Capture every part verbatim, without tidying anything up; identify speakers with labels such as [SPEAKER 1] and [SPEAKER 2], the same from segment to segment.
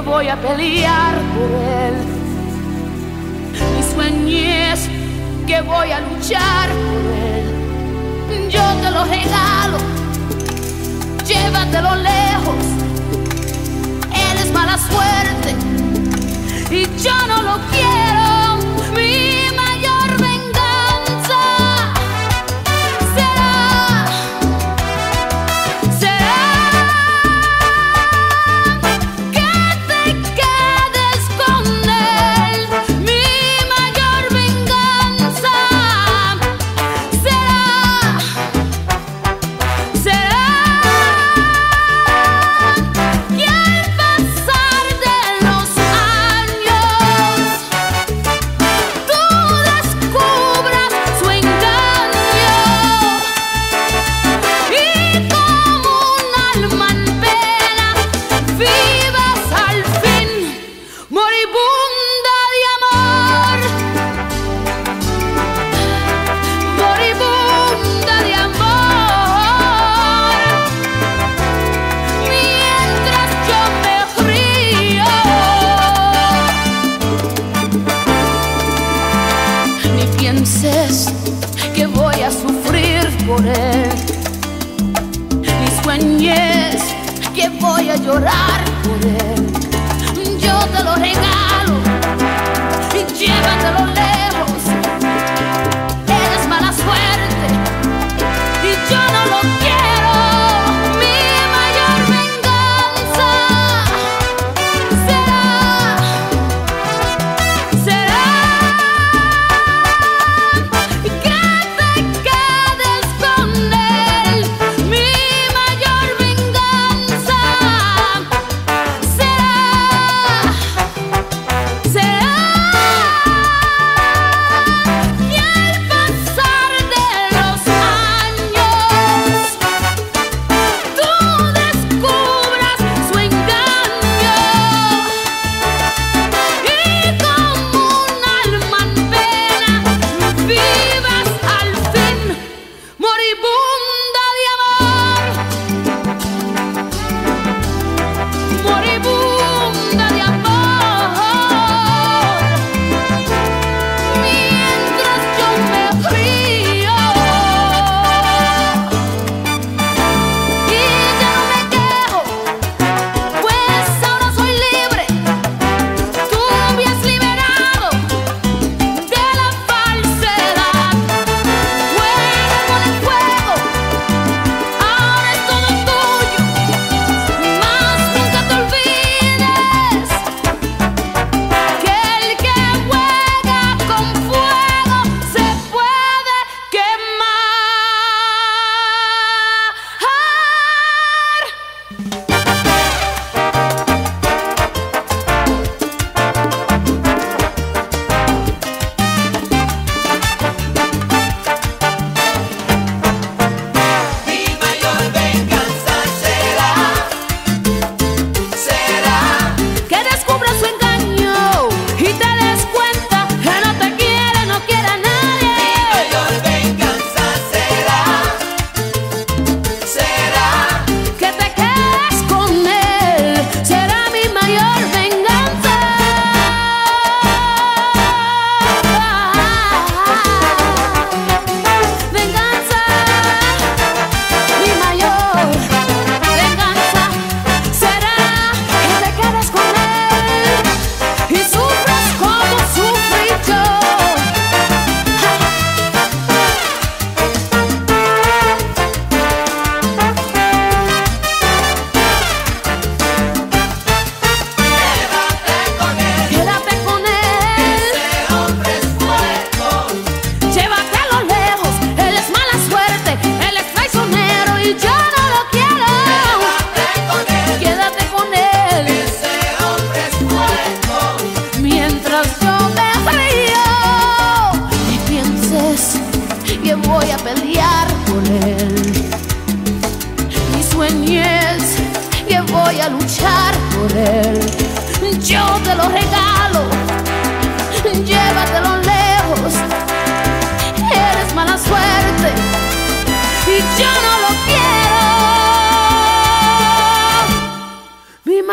[SPEAKER 1] voy a pelear por él. Mi sueño es que voy a luchar por él. Yo te lo regalo, llévatelo lejos. Él es mala suerte y yo no lo quiero. Mi mayor venganza será, será que te quedes con él. Mi mayor venganza será, será que al pasar de los años tú descubras su engaño y como un alma en pena vivas al fin moribunda de amor, moribunda de amor, mientras yo me río. Ni pienses que voy a sufrir por él, ni sueñes que voy a llorar por él. Yo te lo regalo y llévatelo lejos. Él es mala suerte y yo no lo quiero. Mi mayor venganza será, será que te quedes con él. Mi mayor venganza será, será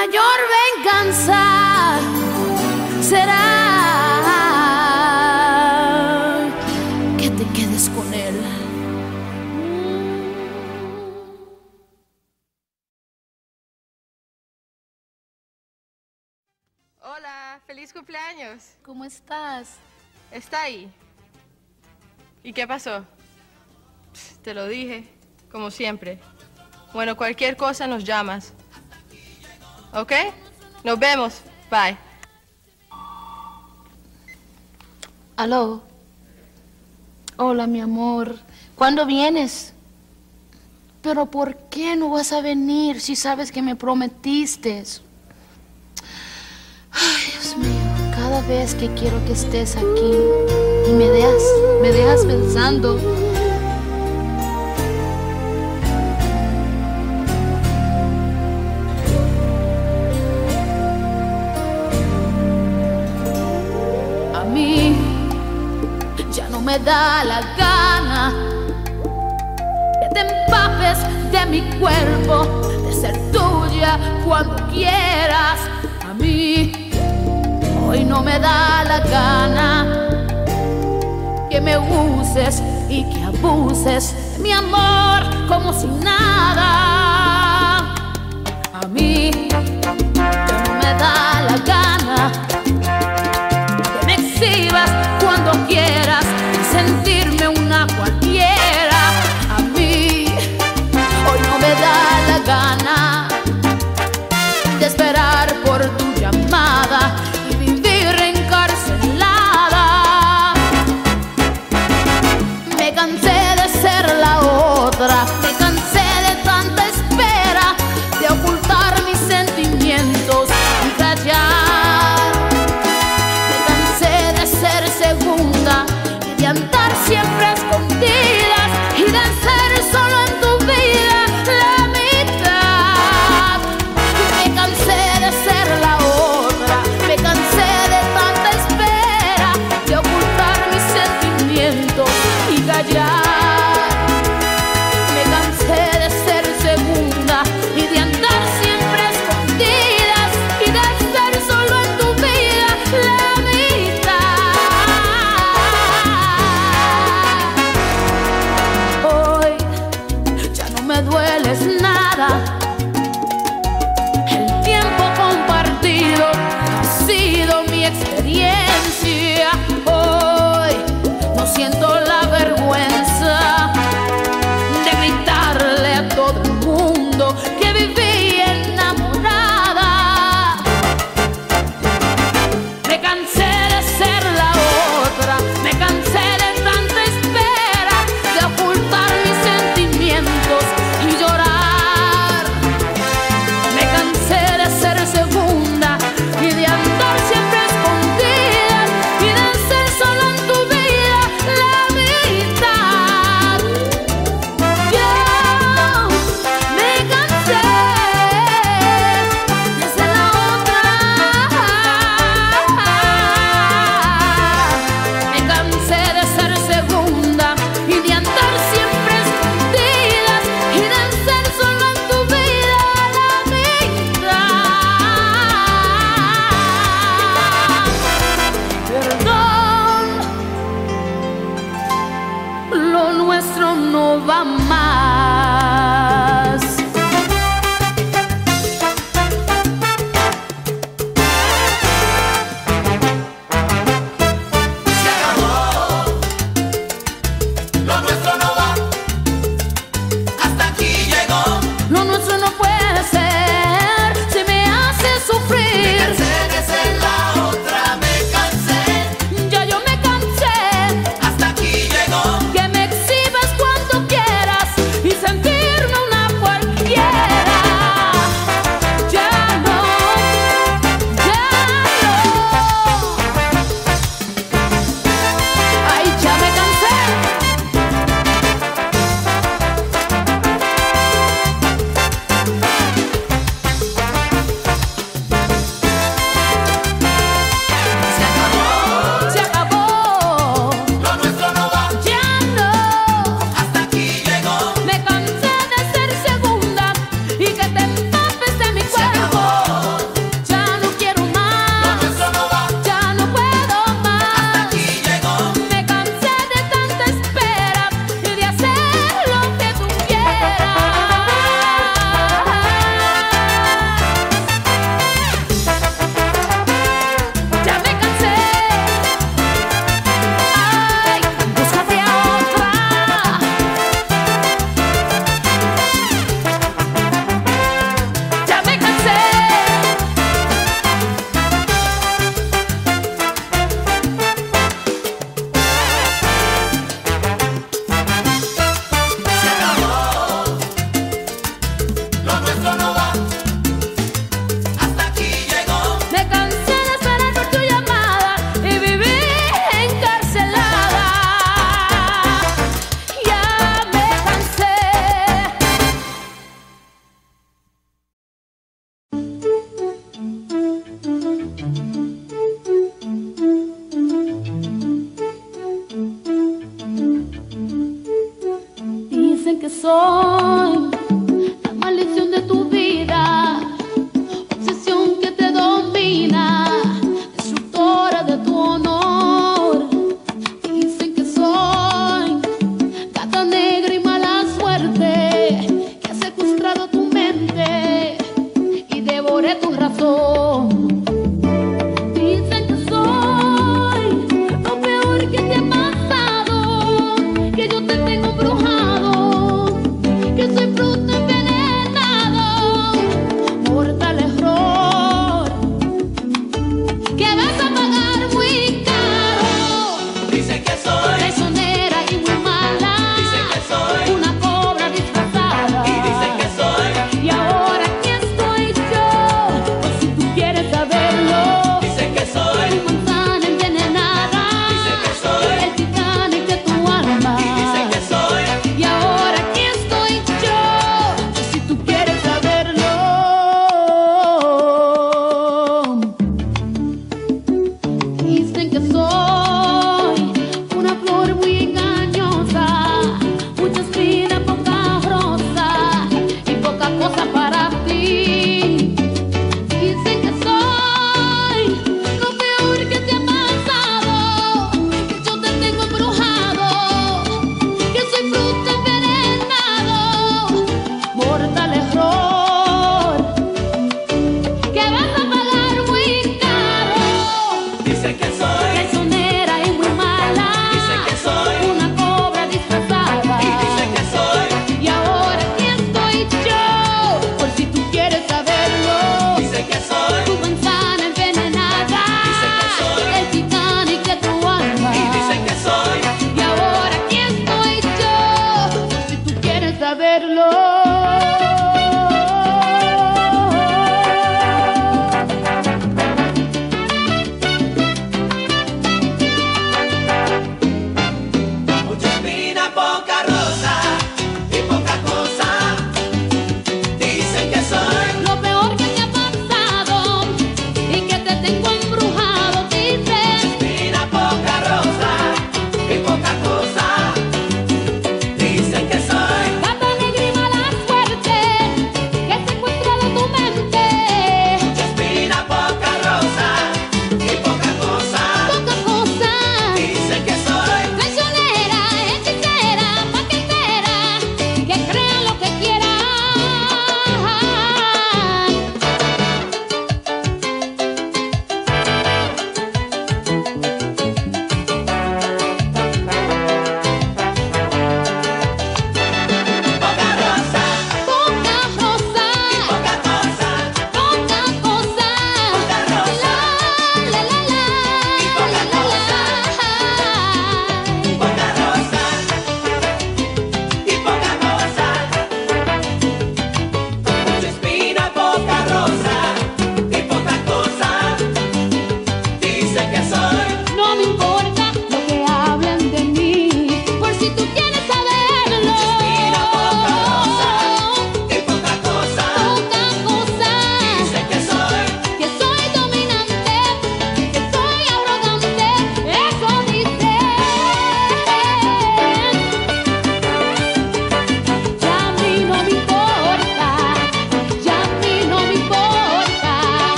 [SPEAKER 1] mayor venganza será que te quedes con él.
[SPEAKER 2] Hola, feliz cumpleaños.
[SPEAKER 1] ¿Cómo estás?
[SPEAKER 2] Está ahí. ¿Y qué pasó? Pff, te lo dije, como siempre. Bueno, cualquier cosa nos llamas. ¿Ok? Nos vemos. Bye.
[SPEAKER 1] Aló. Hola, mi amor. ¿Cuándo vienes? Pero ¿por qué no vas a venir si sabes que me prometiste? Ay, Dios mío. Cada vez que quiero que estés aquí y me dejas, me dejas pensando. A mí ya no me da la gana que te empapes de mi cuerpo, de ser tuya cuando quieras. A mí hoy no me da la gana que me uses y que abuses de mi amor como si nada. A mí ya no me da la gana que me exhibas cuando quieras y sentirme una cualquiera. A mí hoy no me da la gana de esperar por tu llamada y vivir encarcelada. Me cansé de ser la otra, me cansé de tanta espera, de ocultar mis sentimientos y callar. Me cansé de ser segunda y soy la maldición de tu vida, obsesión que te domina, destructora de tu honor. Dicen que soy gata negra y mala suerte, que ha secuestrado tu mente y devoré tu razón. Dicen que soy lo peor que te ha pasado, que yo te tengo embrujado, que soy fruto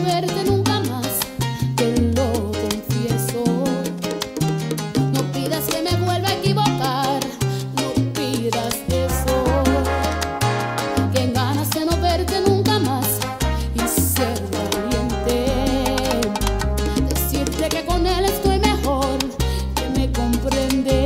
[SPEAKER 1] verte nunca más, te lo confieso. No pidas que me vuelva a equivocar, no pidas eso. Que ganas de no verte nunca más y ser valiente. Decirte que con él estoy mejor, que me comprende.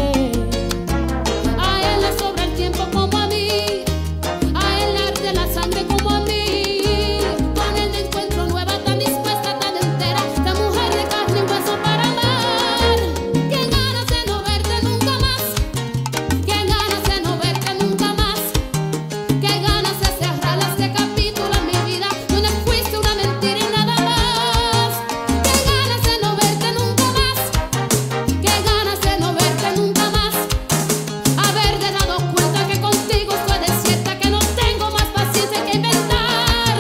[SPEAKER 1] A él le sobra el tiempo como a mí, a él le arde la sangre como a mí. Con él me encuentro nueva, tan dispuesta, tan entera, la mujer de carne y hueso para amar. Que ganas de no verte nunca más, que ganas de no verte nunca más, que ganas de cerrar este capítulo en mi vida donde fuiste una mentira y nada más. Que ganas de no verte nunca más, que ganas de no verte nunca más. Haberte dado cuenta que contigo estoy desierta, que no tengo más paciencia que inventar.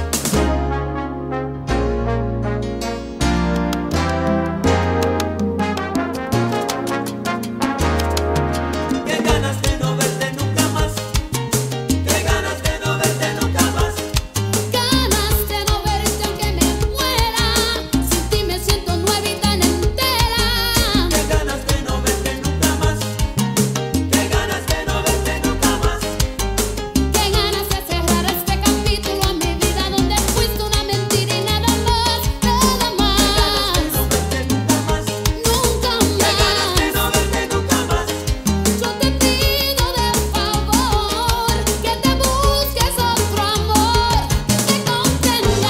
[SPEAKER 3] Qué ganas de no verte nunca más. Qué ganas de no verte nunca más.
[SPEAKER 1] Ganas de no verte aunque me muera, sin ti me siento nueva y tan entera.
[SPEAKER 3] Qué ganas de no verte nunca más. Qué ganas de no verte nunca más.
[SPEAKER 1] Qué ganas de cerrar este capítulo en mi vida donde fuiste una mentira y nada más, nada más.
[SPEAKER 3] No verte nunca más.
[SPEAKER 1] Nunca
[SPEAKER 3] Qué ganas de no
[SPEAKER 1] más.
[SPEAKER 3] verte nunca más.
[SPEAKER 1] Yo te pido de favor que te busques otro amor que te comprenda.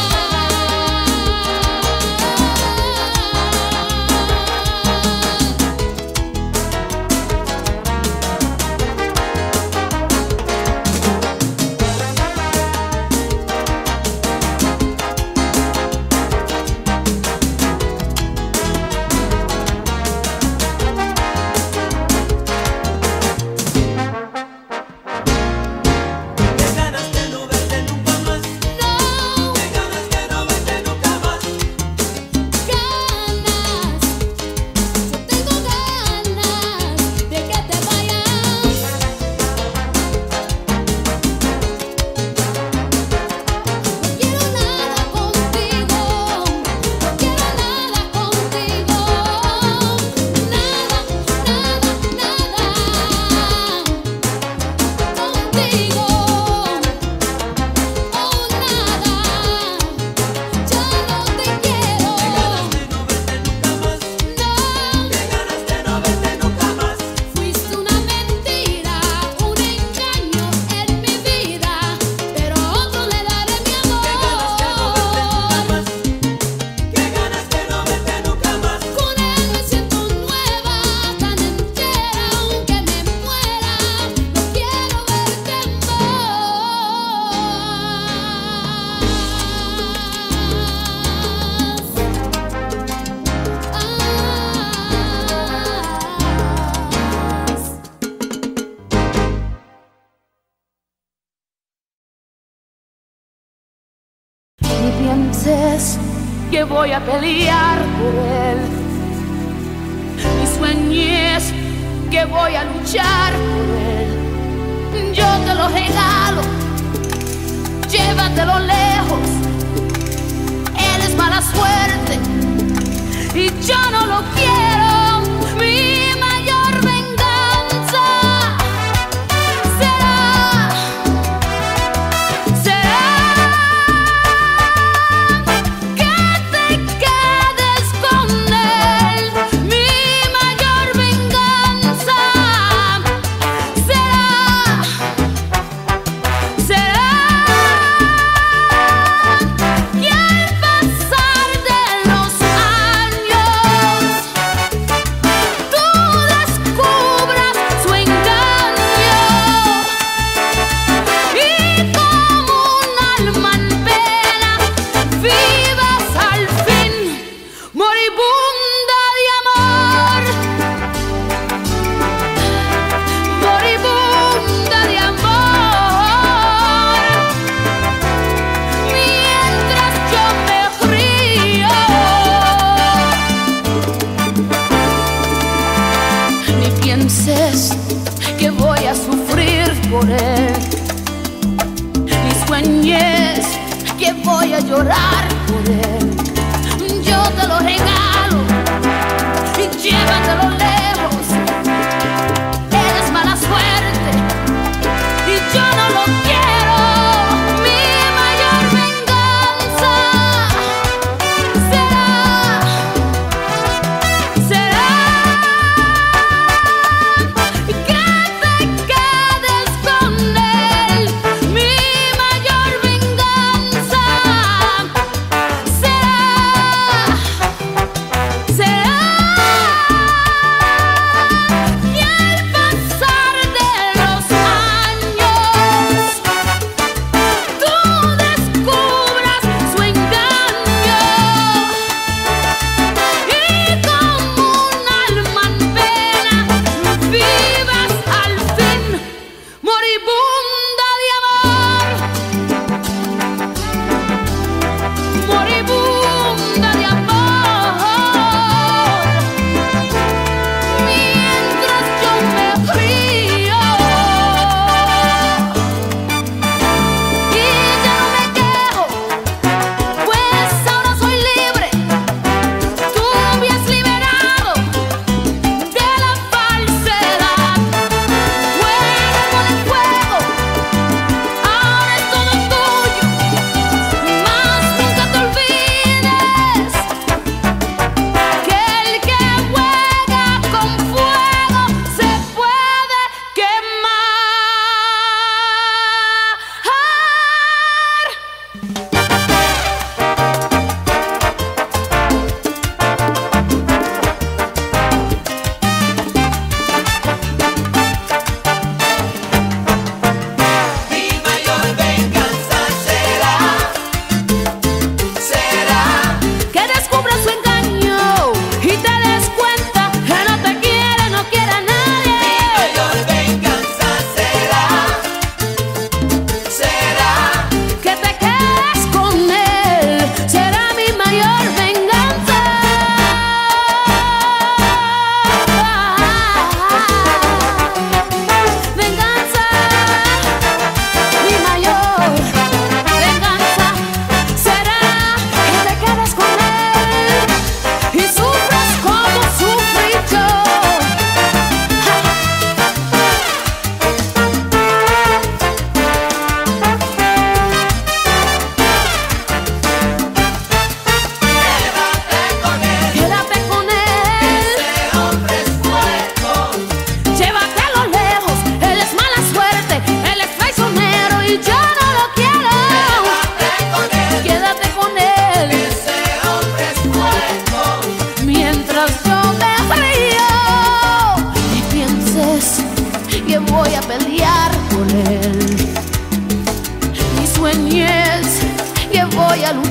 [SPEAKER 3] Qué ganas de no verte nunca más.
[SPEAKER 1] No,
[SPEAKER 3] Qué ganas de no verte nunca más.
[SPEAKER 1] ganas, yo tengo ganas de que te vayas. No quiero nada contigo, no quiero nada contigo, nada, nada, nada contigo, oh nada, ya no te quiero,
[SPEAKER 3] Qué ganas de no verte nunca más.
[SPEAKER 1] no,
[SPEAKER 3] Qué ganas de no verte nunca más.
[SPEAKER 1] fuiste una mentira, un engaño en mi vida, pero a otro le daré mi
[SPEAKER 3] Qué ganas de no verte nunca
[SPEAKER 1] amor.
[SPEAKER 3] más. Qué ganas de no verte nunca más.
[SPEAKER 1] Con él me siento nueva, tan entera, aunque me muera, no quiero verte más. Ni pienses que voy a pelear por él, ni sueñes que voy a luchar por él. Yo te lo regalo, llévatelo lejos. Él es mala suerte y yo no lo quiero. Mi mayor venganza será, será que te quedes con él. Mi mayor venganza será, será que al pasar de los años tú descubras su engaño y como un alma en pena vivas al fin moribunda de amor, moribunda de amor, mientras yo me río. Ni pienses que voy a sufrir por él, ni sueñes que voy a llorar por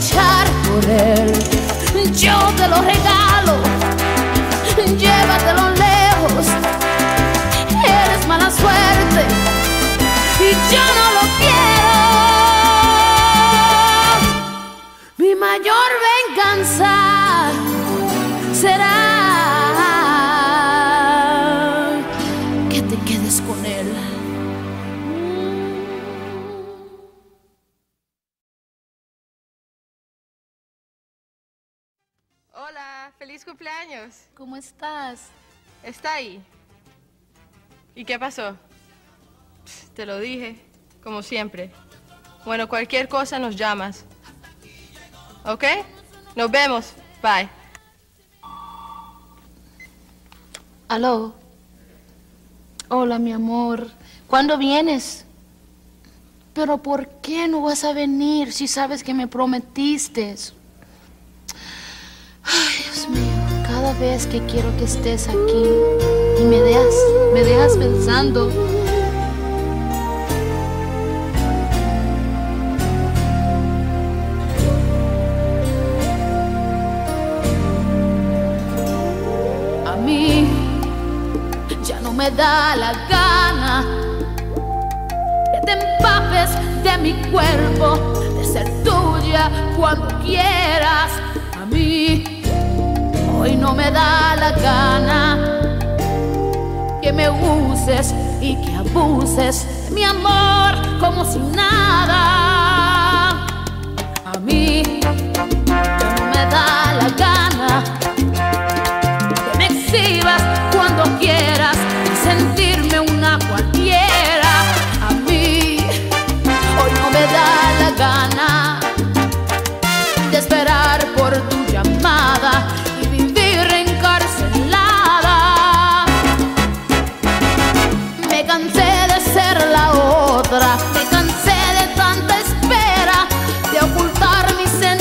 [SPEAKER 1] luchar por él. Yo te lo regalo, llévatelo lejos. Eres mala suerte y yo no lo quiero. Mi mayor venganza será que te quedes con él.
[SPEAKER 2] Hola, feliz cumpleaños.
[SPEAKER 1] ¿Cómo estás?
[SPEAKER 2] Está ahí. ¿Y qué pasó? Pff, te lo dije, como siempre. Bueno, cualquier cosa nos llamas. ¿Ok? Nos vemos. Bye.
[SPEAKER 1] Aló. Hola, mi amor. ¿Cuándo vienes? Pero ¿por qué no vas a venir si sabes que me prometiste? Ay, Dios mío. Cada vez que quiero que estés aquí y me dejas, me dejas pensando. A mí ya no me da la gana que te empapes de mi cuerpo, de ser tuya cuando quieras. A mí hoy no me da la gana que me uses y que abuses de mi amor como si nada. A mí ya no me da la gana que me exhibas cuando quieras y sentirme una cualquiera. A mí hoy no me da la gana de esperar por tu llamada y vivir encarcelada. Me cansé de ser la otra, me cansé de tanta espera, de ocultar mis sentimientos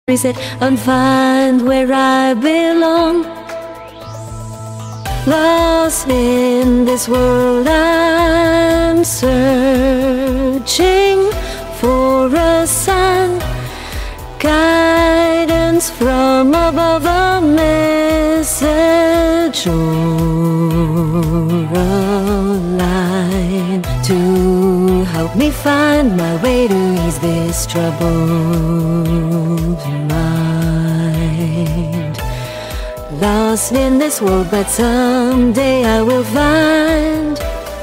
[SPEAKER 4] Reset and find where I belong. Lost in this world, I'm searching for a sign, guidance from above, a message or a line to help me find my way to ease this troubled mind. Lost in this world, but someday I will find.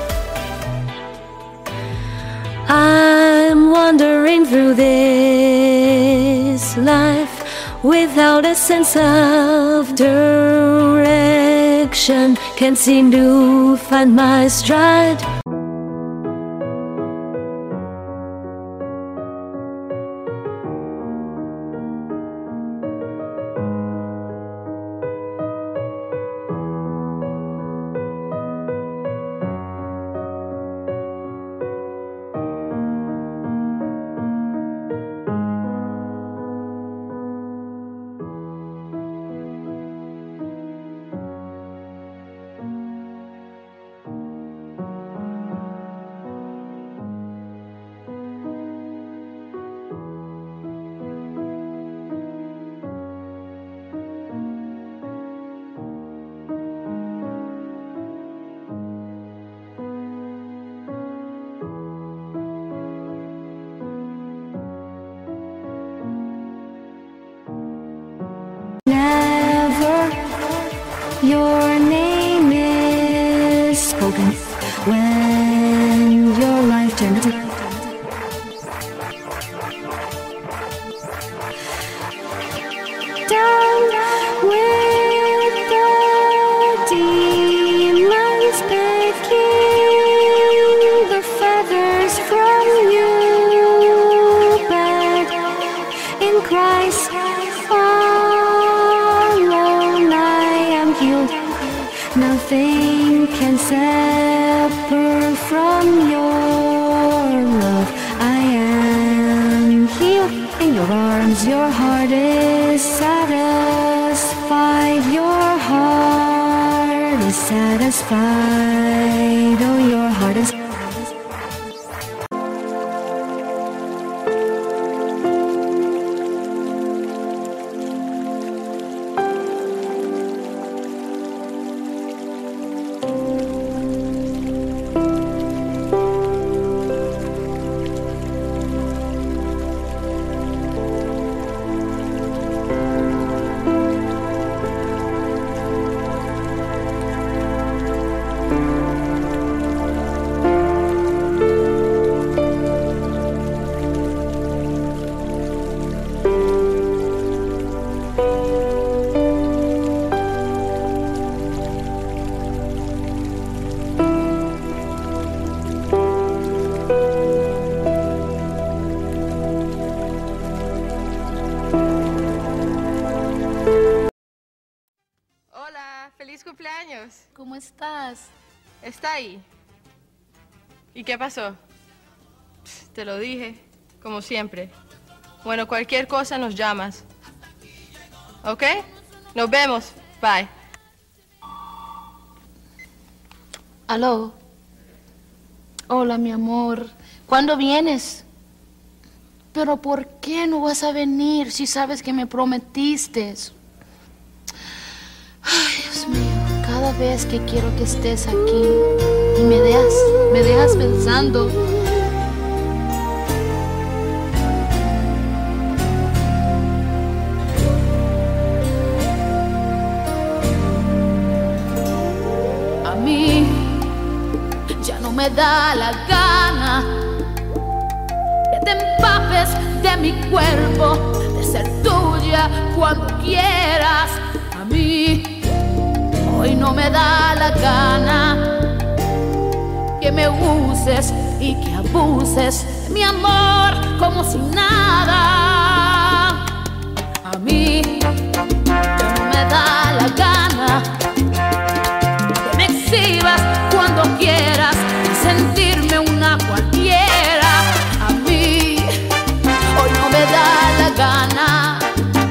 [SPEAKER 4] I'm wandering through this life without a sense of direction. Can't seem to find my stride. Your name is spoken when your life turned to down with the demons picking the feathers from you, but in Christ alone I am healed. Nothing can separate from your love. I am healed in your arms. Your heart is satisfied. Your heart is satisfied. Oh, your heart is.
[SPEAKER 2] ¡Feliz cumpleaños!
[SPEAKER 1] ¿Cómo estás?
[SPEAKER 2] Está ahí. ¿Y qué pasó? Te lo dije, como siempre. Bueno, cualquier cosa nos llamas. ¿Ok? Nos vemos. Bye.
[SPEAKER 1] Aló. Hola, mi amor. ¿Cuándo vienes? Pero ¿por qué no vas a venir si sabes que me prometiste? Ay, Dios mío. Cada vez que quiero que estés aquí y me dejas, me dejas pensando. A mí ya no me da la gana que te empapes de mi cuerpo, de ser tuya cuando quieras. A mí hoy no me da la gana que me uses y que abuses de mi amor como si nada. A mí ya no me da la gana que me exhibas cuando quieras y sentirme una cualquiera. A mí hoy no me da la gana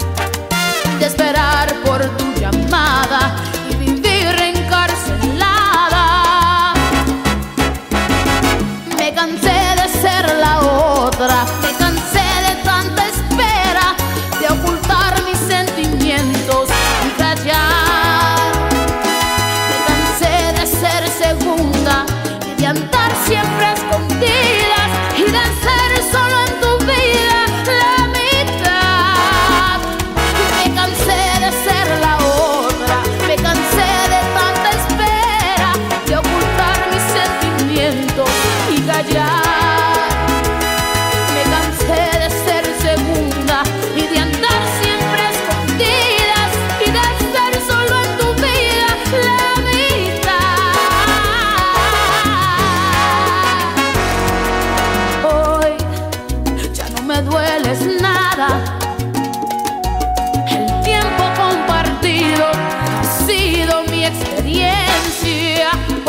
[SPEAKER 1] diferencia